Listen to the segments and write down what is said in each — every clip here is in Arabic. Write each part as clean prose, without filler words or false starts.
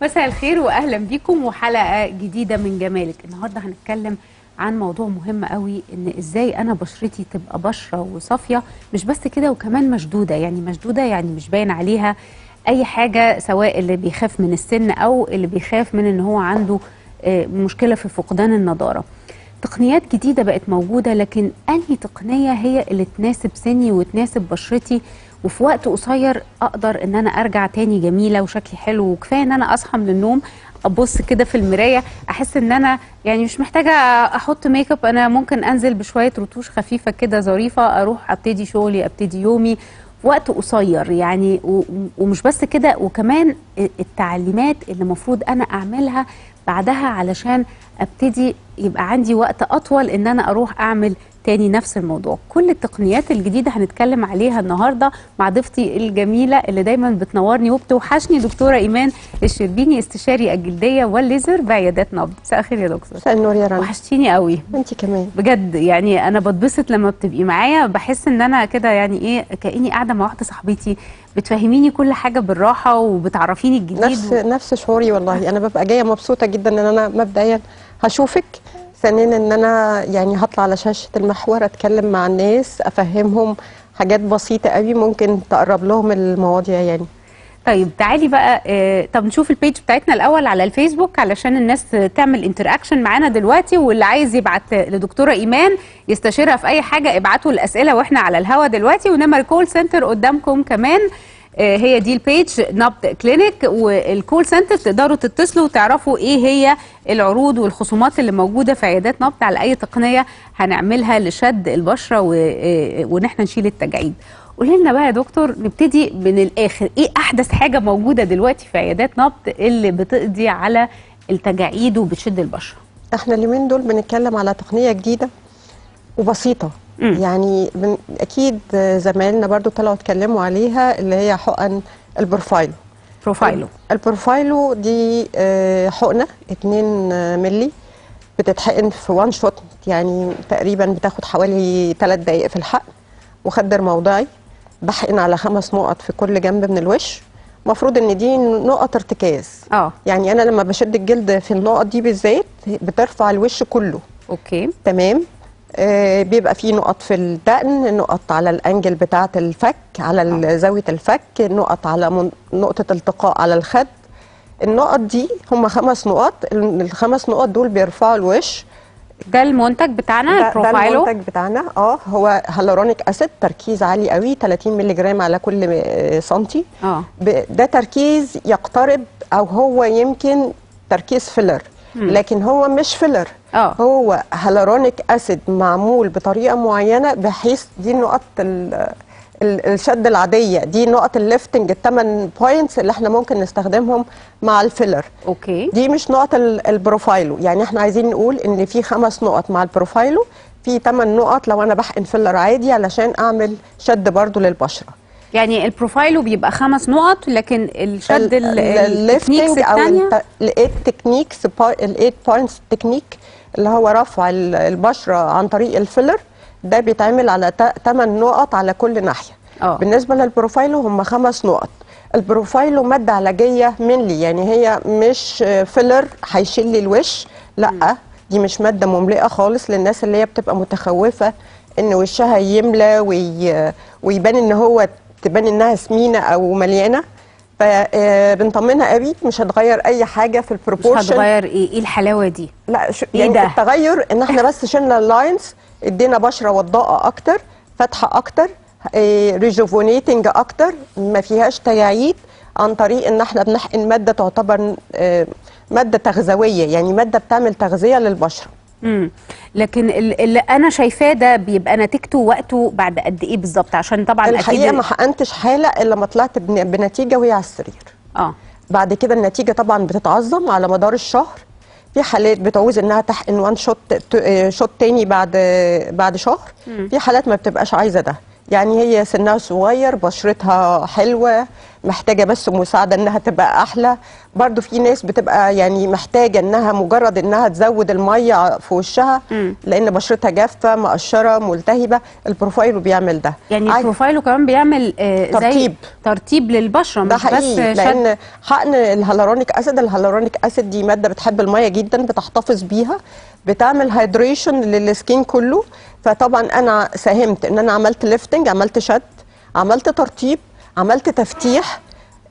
مساء الخير واهلا بيكم وحلقه جديده من جمالك. النهارده هنتكلم عن موضوع مهم قوي، ان ازاي انا بشرتي تبقى بشره وصافيه، مش بس كده وكمان مشدوده. يعني مشدوده يعني مش باين عليها اي حاجه، سواء اللي بيخاف من السن او اللي بيخاف من ان هو عنده مشكله في فقدان النضاره. تقنيات جديده بقت موجوده، لكن انهي تقنيه هي اللي تناسب سني وتناسب بشرتي وفي وقت قصير اقدر ان انا ارجع تاني جميله وشكلي حلو؟ وكفايه ان انا اصحى من النوم ابص كده في المرايه احس ان انا يعني مش محتاجه احط ميك اب، انا ممكن انزل بشويه رتوش خفيفه كده ظريفه اروح ابتدي شغلي ابتدي يومي في وقت قصير. يعني ومش بس كده، وكمان التعليمات اللي المفروض انا اعملها بعدها علشان ابتدي يبقى عندي وقت اطول ان انا اروح اعمل تاني نفس الموضوع. كل التقنيات الجديدة هنتكلم عليها النهاردة مع ضيفتي الجميلة اللي دايما بتنورني وبتوحشني، دكتورة إيمان الشربيني، استشاري الجلدية والليزر بعيادات نبض. مساء الخير يا دكتور. مساء النور يا رنا. وحشتيني قوي. انت كمان بجد، يعني انا بتبسط لما بتبقي معايا، بحس ان انا كده يعني ايه، كأني قاعدة مع واحدة صاحبتي بتفهميني كل حاجة بالراحة وبتعرفيني الجديد. نفس شعوري والله. انا ببقى جاية مبسوطة جدا ان انا مبدئيا هشوفك، ثانيا ان انا يعني هطلع على شاشة المحور اتكلم مع الناس افهمهم حاجات بسيطة قوي ممكن تقرب لهم المواضيع يعني. طيب تعالي بقى طب نشوف البيج بتاعتنا الاول على الفيسبوك علشان الناس تعمل انتراكشن معانا دلوقتي، واللي عايز يبعت لدكتوره ايمان يستشيرها في اي حاجه ابعتوا الاسئله واحنا على الهوا دلوقتي، ونمر كول سنتر قدامكم كمان. هي دي البيج نبض كلينيك، والكول سنتر تقدروا تتصلوا وتعرفوا ايه هي العروض والخصومات اللي موجوده في عيادات نبض على اي تقنيه هنعملها لشد البشره وان احنا نشيل التجاعيد. قولي لنا بقى يا دكتور، نبتدي من الاخر، ايه احدث حاجه موجوده دلوقتي في عيادات نبض اللي بتقضي على التجاعيد وبتشد البشره؟ احنا اليومين دول بنتكلم على تقنيه جديده وبسيطه. يعني اكيد زمايلنا برضو طلعوا اتكلموا عليها، اللي هي حقن البروفايلو. البروفايلو دي حقنه 2 مللي بتتحقن في 1 شوت، يعني تقريبا بتاخد حوالي 3 دقائق في الحقن، وخدر موضعي بحقن على 5 نقط في كل جنب من الوش. المفروض ان دي نقط ارتكاز. يعني انا لما بشد الجلد في النقط دي بالذات بترفع الوش كله. اوكي تمام. بيبقى فيه نقط في الدقن، نقط على الانجل بتاعه الفك، على زاويه الفك، نقط على نقطه التقاء على الخد. النقط دي هم 5 نقط، ال5 نقط دول بيرفعوا الوش. ده المنتج بتاعنا البروفايلو. ده المنتج بتاعنا. هو هيالورونيك اسيد، تركيز عالي قوي، 30 مللي جرام على كل سنتي. ده تركيز يقترب او هو يمكن تركيز فيلر، لكن هو مش فيلر. هو هيالورونيك اسيد معمول بطريقه معينه بحيث دي نقط الشد العاديه، دي نقط الليفتنج، ال8 بوينتس اللي احنا ممكن نستخدمهم مع الفيلر. اوكي، دي مش نقط البروفايلو. يعني احنا عايزين نقول ان في 5 نقط مع البروفايلو، في 8 نقط لو انا بحقن فيلر عادي علشان اعمل شد برضو للبشره. يعني البروفايلو بيبقى 5 نقط، لكن الشد التكنيكس الثانيه ال8 بوينتس تكنيك اللي هو رفع البشره عن طريق الفيلر، ده بيتعمل على 8 نقط على كل ناحيه. بالنسبه للبروفايلو هم 5 نقط. البروفايلو ماده علاجيه منلي، يعني هي مش فيلر هيشيل لي الوش، لا دي مش ماده مملئه خالص للناس اللي هي بتبقى متخوفه ان وشها يملى ويبان ان هو تبان انها سمينه او مليانه. فبنطمنها قوي، مش هتغير اي حاجه في البروبورشن. مش هتغير ايه الحلاوه دي؟ لا يعني ده؟ التغير ان احنا بس شلنا اللاينز، ادينا بشره وضاءه اكتر، فاتحه اكتر، ريجوفونيتنج اكتر، ما فيهاش تجاعيد، عن طريق ان احنا بنحقن ماده تعتبر ماده تغذويه، يعني ماده بتعمل تغذيه للبشره. لكن اللي انا شايفاه ده بيبقى نتيجته وقته بعد قد ايه بالظبط؟ عشان طبعا الحقيقه اكيد ما حقنتش حاله الا لما طلعت بنتيجه وهي على السرير. بعد كده النتيجه طبعا بتتعظم على مدار الشهر. في حالات بتعوز انها تحقن 1 شوت تاني بعد شهر. في حالات ما بتبقاش عايزه ده، يعني هي سنها صغير، بشرتها حلوه، محتاجه بس مساعده انها تبقى احلى. برضو في ناس بتبقى يعني محتاجه انها مجرد انها تزود الميه في وشها لان بشرتها جافه مقشره ملتهبه، البروفايلو بيعمل ده. يعني البروفايلو كمان بيعمل زي ترطيب للبشره، ده مش حقيقي، بس لان حقن الهالورونيك اسيد دي ماده بتحب الميه جدا، بتحتفظ بيها، بتعمل هيدريشن للسكين كله. فطبعا انا ساهمت ان انا عملت ليفتنج، عملت شد، عملت ترطيب، عملت تفتيح.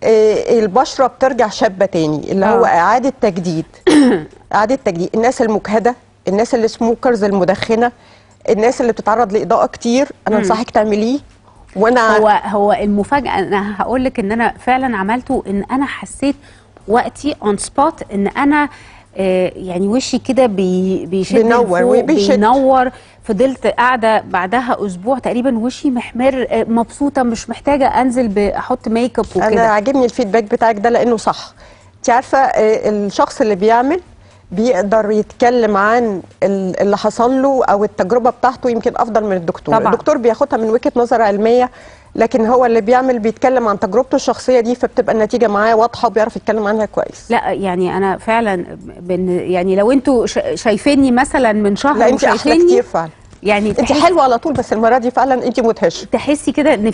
البشره بترجع شابه تاني، اللي هو اعاده تجديد. اعاده تجديد. الناس المجهده، الناس اللي سموكرز المدخنه، الناس اللي بتتعرض لاضاءه كتير، انا انصحك تعمليه. وانا هو المفاجاه، انا هقول لك ان انا فعلا عملته، ان انا حسيت وقتي اون سبوت ان انا يعني وشي كده بيشد بينور بينور. فضلت قاعده بعدها اسبوع تقريبا وشي محمر، مبسوطه، مش محتاجه انزل احط ميك اب وكده. انا عاجبني الفيدباك بتاعك ده لانه صح. انت عارفه الشخص اللي بيعمل بيقدر يتكلم عن اللي حصل له او التجربه بتاعته يمكن افضل من الدكتور. طبعا. الدكتور بياخدها من وجهه نظر علميه، لكن هو اللي بيعمل بيتكلم عن تجربته الشخصيه دي، فبتبقى النتيجه معاه واضحه وبيعرف يتكلم عنها كويس. لا يعني انا فعلا يعني لو انتوا شايفيني مثلا من شهر، لا انت احلى كتير فعلا، يعني انت حلوه على طول، بس المره دي فعلا انت مدهشه. تحسي كده ان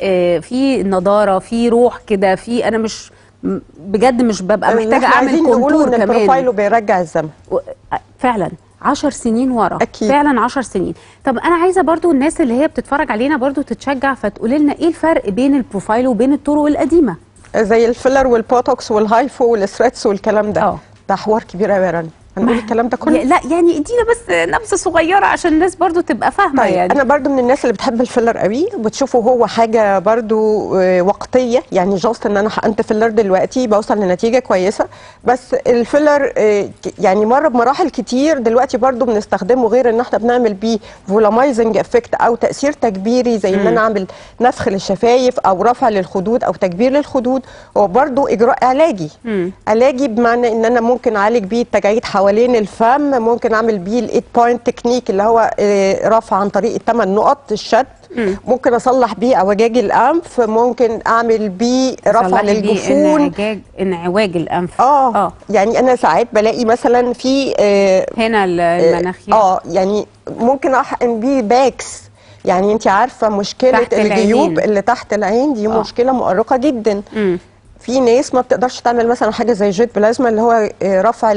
في نضاره، في روح كده، في انا مش بجد مش ببقى محتاجه اعمل كونتور كمان. البروفايلو بيرجع الزمن فعلا 10 سنين ورا. أكيد. فعلا 10 سنين. طب انا عايزه برضو الناس اللي هي بتتفرج علينا برضو تتشجع، فتقول لنا ايه الفرق بين البروفايلو وبين الطرق القديمه زي الفيلر والبوتوكس والهايفو والستريتس والكلام ده. ده حوار كبير قوي يا راني، هنقول الكلام ده كله؟ لا يعني ادينا بس نبذه صغيره عشان الناس برضو تبقى فاهمه. طيب يعني انا برضو من الناس اللي بتحب الفيلر قوي، وبتشوفه هو حاجه برضو وقتيه، يعني جاست ان انا حقنت فيلر دلوقتي بوصل لنتيجه كويسه. بس الفيلر يعني مر بمراحل كتير، دلوقتي برضو بنستخدمه غير ان احنا بنعمل بيه فولامايزنج افكت او تاثير تكبيري، زي ان انا اعمل نفخ للشفايف او رفع للخدود او تكبير للخدود. هو برضو اجراء علاجي. علاجي بمعنى ان انا ممكن اعالج بيه التجاعيد حوالين الفم، ممكن اعمل بيه ال 8 بوينت تكنيك اللي هو رفع عن طريق ال8 نقط الشد. ممكن اصلح بيه اعوجاج الانف، ممكن اعمل بيه رفع للجفون، انعواج الانف. يعني انا ساعات بلاقي مثلا في هنا المناخير يعني ممكن احقن بيه باكس. يعني انت عارفه مشكله الجيوب اللي تحت العين دي مشكله مؤرقه جدا. في ناس ما بتقدرش تعمل مثلا حاجه زي جيت بلازما اللي هو رفع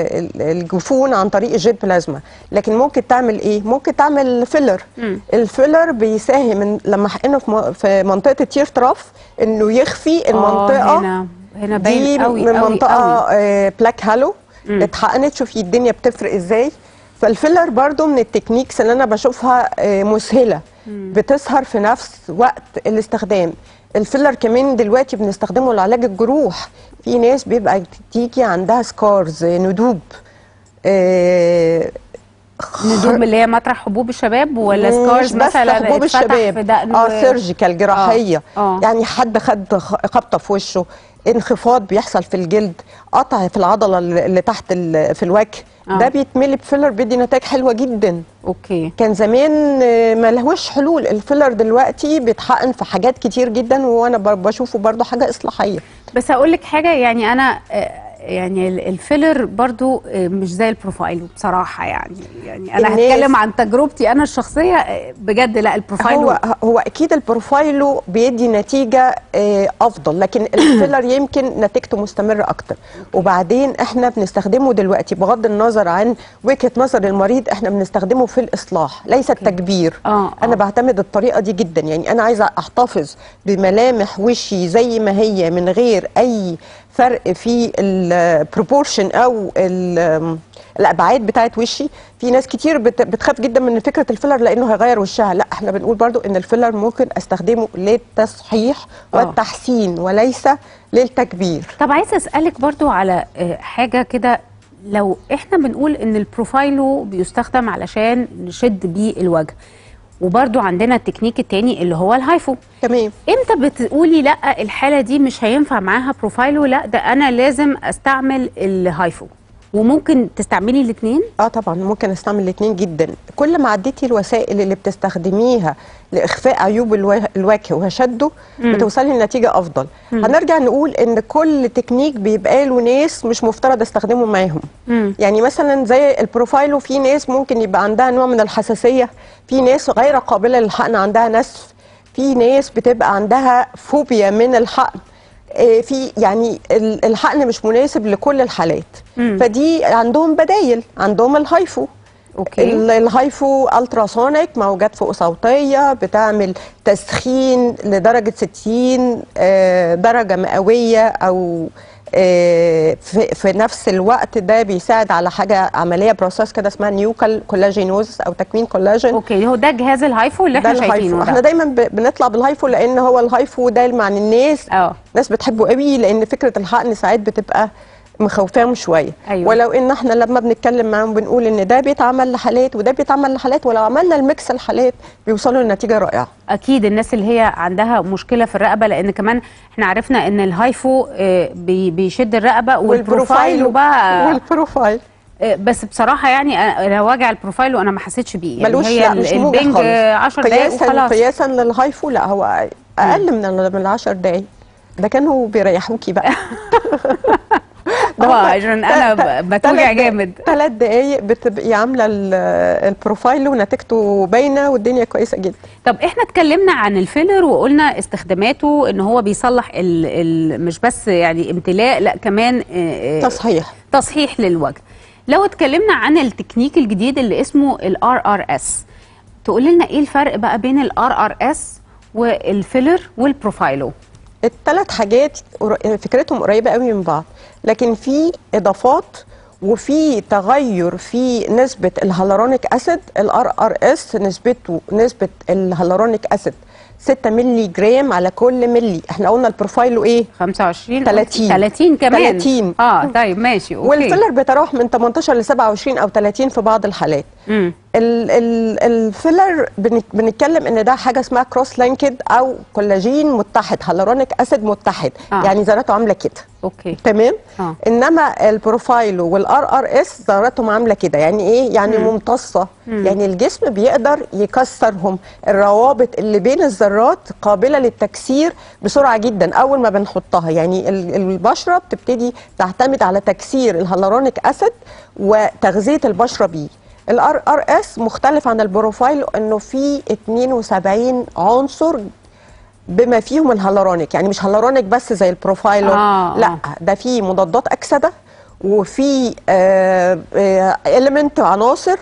الجفون عن طريق الجيت بلازما، لكن ممكن تعمل ايه؟ ممكن تعمل فيلر. الفيلر بيساهم لما احقنه في منطقه التير تراف انه يخفي المنطقه هنا دي قوي من منطقه بلاك هالو اتحقنت. شوفي الدنيا بتفرق ازاي. فالفيلر برضو من التكنيكس اللي انا بشوفها مسهله، بتسهر في نفس وقت الاستخدام. الفيلر كمان دلوقتي بنستخدمه لعلاج الجروح. في ناس بيبقى تيجي عندها سكارز، ندوب. ندوب اللي هي مطرح حبوب الشباب، ولا سكارز مثلا حبوب الشباب في دقنه؟ سيرجيكال، جراحيه. يعني حد خد خبطه في وشه، انخفاض بيحصل في الجلد، قطع في العضله اللي تحت في الوجه، ده بيتملي بفيلر، بيدي نتائج حلوه جدا. اوكي. كان زمان ما لهوش حلول. الفيلر دلوقتي بيتحقن في حاجات كتير جدا، وانا بشوفه برضو حاجه اصلاحيه. بس هقول لك حاجه، يعني انا يعني الفيلر برضو مش زي البروفايلو بصراحه. يعني انا هتكلم عن تجربتي انا الشخصيه بجد. لا البروفايلو هو اكيد البروفايلو بيدي نتيجه افضل، لكن الفيلر يمكن نتيجته مستمره اكتر. وبعدين احنا بنستخدمه دلوقتي بغض النظر عن وجهه نظر المريض، احنا بنستخدمه في الاصلاح ليس التجبير. انا بعتمد الطريقه دي جدا. يعني انا عايزه احتفظ بملامح وشي زي ما هي من غير اي فرق في البروبورشن او الابعاد بتاعت وشي. في ناس كتير بتخاف جدا من فكره الفيلر لانه هيغير وشها. لا، احنا بنقول برضو ان الفيلر ممكن استخدمه للتصحيح والتحسين وليس للتكبير. طب عايزه اسالك برضو على حاجه كده. لو احنا بنقول ان البروفايلو بيستخدم علشان نشد بيه الوجه، وبرضو عندنا التكنيك التاني اللي هو الهايفو، تمام، امتى بتقولي لا الحاله دي مش هينفع معاها بروفايلو، لا ده انا لازم استعمل الهايفو؟ وممكن تستعملي الاثنين؟ طبعا ممكن استعمل الاثنين جدا. كل ما عديتي الوسائل اللي بتستخدميها لاخفاء عيوب الوجه وشده بتوصلي لنتيجه افضل. هنرجع نقول ان كل تكنيك بيبقى له ناس مش مفترض استخدمه معاهم. يعني مثلا زي البروفايلو، في ناس ممكن يبقى عندها نوع من الحساسيه، في ناس غير قابله للحقن عندها نسف، في ناس بتبقى عندها فوبيا من الحقن، في يعني الحقن مش مناسب لكل الحالات. فدي عندهم بدايل، عندهم الهايفو. اوكي. الهايفو التراسونيك، موجات فوق صوتيه بتعمل تسخين لدرجه 60 درجه مئويه، او في نفس الوقت ده بيساعد على حاجه عمليه بروسيس كده اسمها نيوكال كولاجينوز او تكوين كولاجين. اوكي، هو ده جهاز الهايفو اللي احنا شايفينه ده. احنا دايما بنطلع بالهايفو لان هو الهايفو ده مع الناس ناس بتحبه قوي، لان فكره الحقن ساعات بتبقى مخوفاهم شويه. أيوة. ولو ان احنا لما بنتكلم معاهم بنقول ان ده بيتعمل لحالات وده بيتعمل لحالات، ولو عملنا الميكس الحالات بيوصلوا لنتيجه رائعه. اكيد الناس اللي هي عندها مشكله في الرقبه، لان كمان احنا عرفنا ان الهايفو بيشد الرقبه، والبروفايل والبروفايل بس بصراحه يعني انا واجع البروفايل وانا ما حسيتش بيه، يعني هي مش البنج 10 دقائق وخلاص. قياسا للهايفو لا، هو اقل من 10 دقائق. ده كانوا بيريحوكي بقى. عشان انا بتوجع جامد. 3 دقايق بتبقي عامله البروفايل ونتيجته باينه والدنيا كويسه جدا. طب احنا اتكلمنا عن الفيلر وقلنا استخداماته، ان هو بيصلح مش بس يعني امتلاء، لا كمان تصحيح للوجه. لو اتكلمنا عن التكنيك الجديد اللي اسمه الRRS، تقول لنا ايه الفرق بقى بين الRRS والفيلر والبروفايلو؟ الثلاث حاجات فكرتهم قريبه قوي من بعض، لكن في اضافات وفي تغير في نسبه الهيالورونيك اسيد. الRRS نسبه الهيالورونيك اسيد 6 مللي جرام على كل ملي. احنا قلنا البروفايلو ايه؟ 25 30 كمان 30. طيب ماشي اوكي. والفيلر بيتراوح من 18 ل 27 او 30 في بعض الحالات. الفيلر بنتكلم ان ده حاجه اسمها كروس لينكد او كولاجين متحد، هيالورونيك اسيد متحد. يعني ذراته عامله كده. اوكي تمام. انما البروفايلو والRRS ذراتهم عامله كده. يعني ايه؟ يعني ممتصه. يعني الجسم بيقدر يكسرهم. الروابط اللي بين الذرات قابله للتكسير بسرعه جدا اول ما بنحطها. يعني البشره بتبتدي تعتمد على تكسير الهيالورونيك اسيد وتغذيه البشره بيه. الRRS مختلف عن البروفايل انه فيه 72 عنصر بما فيهم الهيالورونيك. يعني مش هيالورونيك بس زي البروفايل. لا، ده فيه مضادات اكسده، وفي إليمنت عناصر،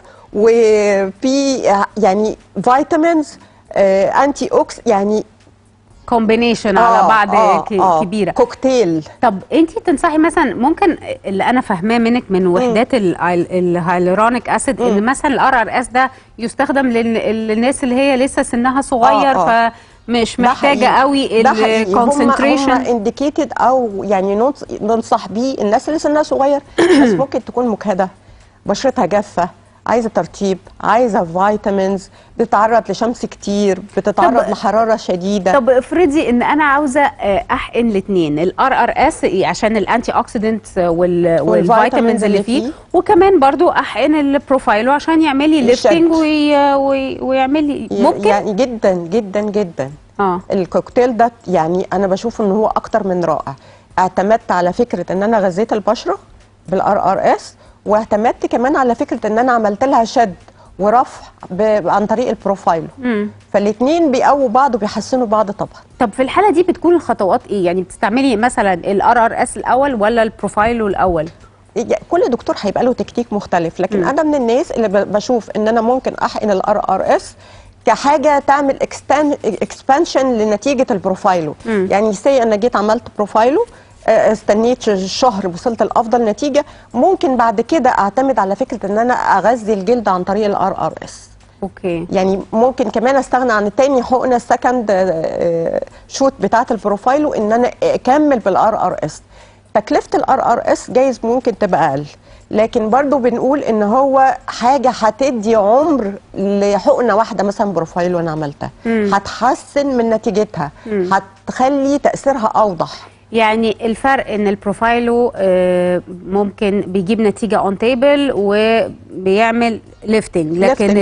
وفي يعني فيتامينز، انتي اوكس، يعني كومبينيشن على بعض كبيره، كوكتيل. طب انت تنصحي مثلا، ممكن اللي انا فاهماه منك من وحدات الهيالورونيك اسيد، ان مثلا الRRS ده يستخدم للناس اللي هي لسه سنها صغير، فمش محتاجه قوي الكونسنتريشن. هم انديكيتد او يعني ننصح بيه الناس اللي سنها صغير، بس ممكن تكون مجهده، بشرتها جافه، عايزه ترطيب، عايزه فيتامينز، بتتعرض لشمس كتير، بتتعرض لحراره شديده. طب افرضي ان انا عاوزه احقن الاثنين، الRRS عشان الانتي اوكسيدنت والفيتامينز اللي فيه، وكمان برضو احقن البروفايلو عشان يعمل لي ليفتنج ويعمل لي، ممكن؟ يعني جدا جدا جدا. الكوكتيل ده يعني انا بشوف ان هو اكتر من رائع. اعتمدت على فكره ان انا غذيت البشره بالRRS، واعتمدت كمان على فكره ان انا عملت لها شد ورفع عن طريق البروفايل. فالاثنين بيقووا بعض وبيحسنوا بعض طبعا. طب في الحاله دي بتكون الخطوات ايه؟ يعني بتستعملي مثلا الRRS الاول ولا البروفايل الاول؟ كل دكتور هيبقى له تكتيك مختلف، لكن انا من الناس اللي بشوف ان انا ممكن احقن الRRS كحاجه تعمل اكسبانشن لنتيجه البروفايلو. يعني انا جيت عملت بروفايلو، استنيت شهر، وصلت لافضل نتيجه، ممكن بعد كده اعتمد على فكره ان انا اغذي الجلد عن طريق الRRS. اوكي. يعني ممكن كمان استغنى عن التاني حقنه السكند شوت بتاعه البروفايلو، ان انا اكمل بالRRS. تكلفه الRRS جايز ممكن تبقى اقل، لكن برضو بنقول ان هو حاجه هتدي عمر لحقنه واحده مثلا بروفايلو انا عملتها، هتحسن من نتيجتها، هتخلي تاثيرها اوضح. يعني الفرق ان البروفايلو ممكن بيجيب نتيجه اون تيبل وبيعمل ليفتنج،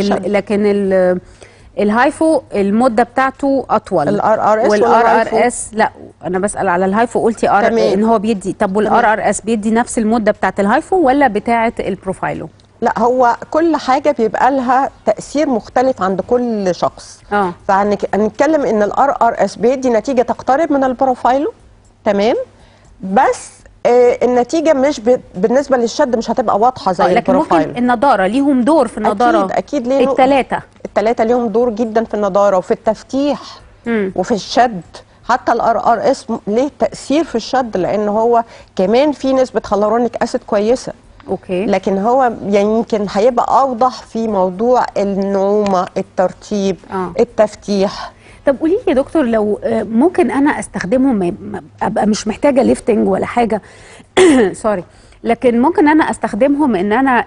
لكن الهايفو المده بتاعته اطول. الار ار اس والار ار اس لا، انا بسال على الهايفو. قلتي ان هو بيدي. طب والار ار اس بيدي نفس المده بتاعت الهايفو ولا بتاعت البروفايلو؟ لا، هو كل حاجه بيبقى لها تاثير مختلف عند كل شخص. فهنتكلم ان الار ار اس بيدي نتيجه تقترب من البروفايلو، تمام، بس النتيجه مش بالنسبه للشد مش هتبقى واضحه زي البروفايل. لكن ممكن النضاره ليهم دور في النضاره. اكيد ليهم. الثلاثه ليهم دور جدا في النضاره وفي التفتيح وفي الشد. حتى الار ار اس ليه تاثير في الشد، لان هو كمان في نسبه هيالورونيك اسيد كويسه. اوكي. لكن هو يعني يمكن هيبقى اوضح في موضوع النعومه، الترطيب، التفتيح. طب قولي لي يا دكتور، لو ممكن انا استخدمهم ابقى مش محتاجه ليفتنج ولا حاجه سوري، لكن ممكن انا استخدمهم ان انا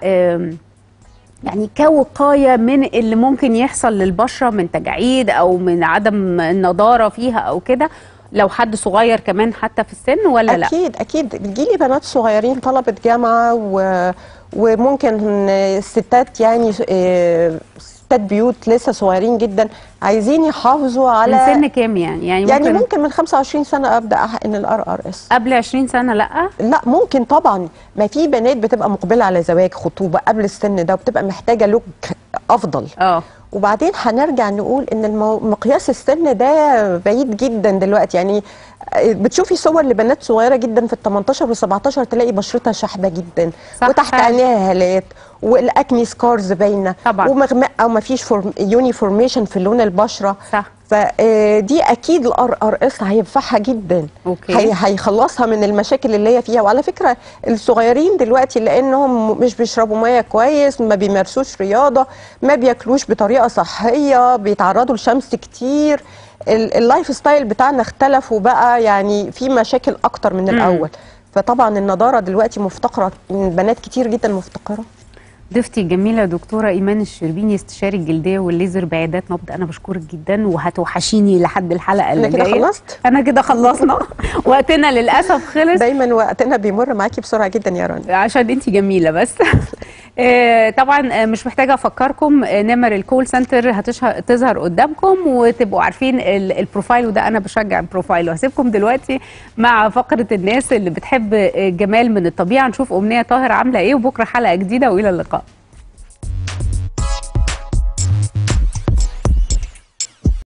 يعني كوقايه من اللي ممكن يحصل للبشره من تجاعيد او من عدم النضاره فيها او كده، لو حد صغير كمان حتى في السن ولا لا؟ اكيد بتجيلي بنات صغيرين طلبه جامعه وممكن الستات يعني ستات بيوت لسه صغيرين جدا عايزين يحافظوا على من سن كام يعني ممكن من 25 سنه ابدا احقن الار ار اس. قبل 20 سنه لا ممكن طبعا. ما في بنات بتبقى مقبله على زواج خطوبه قبل السن ده وبتبقى محتاجه لوك افضل. وبعدين هنرجع نقول ان مقياس السن ده بعيد جدا دلوقتي. يعني بتشوفي صور لبنات صغيره جدا في ال 18 و17 تلاقي بشرتها شحبه جدا وتحت عينيها هالات والاكني سكارز باينه ومغمقه او ما فيش يونيفورميشن في لون البشره. صح. فدي اكيد الار ار اس هينفعها جدا. هيخلصها من المشاكل اللي هي فيها. وعلى فكره الصغيرين دلوقتي لانهم مش بيشربوا ميه كويس، ما بيمارسوش رياضه، ما بياكلوش بطريقه صحيه، بيتعرضوا لشمس كتير، اللايف ستايل بتاعنا اختلف وبقى يعني في مشاكل اكتر من الاول. فطبعا النضاره دلوقتي مفتقره، بنات كتير جدا مفتقره. ضيفتي الجميله دكتوره ايمان الشربيني، استشاري الجلديه والليزر بعيادات نبض. انا بشكرك جدا وهتوحشيني لحد الحلقه اللي جايه. انا كده خلصت. انا كده خلصنا وقتنا للاسف خلص. دايما وقتنا بيمر معاكي بسرعه جدا يا رنا عشان انت جميله بس طبعا مش محتاجه افكركم نمر الكول سنتر هتظهر قدامكم وتبقوا عارفين البروفايل ده. انا بشجع البروفايل. وهسيبكم دلوقتي مع فقره الناس اللي بتحب الجمال من الطبيعه. نشوف امنيه طاهر عامله ايه، وبكره حلقه جديده والى اللقاء.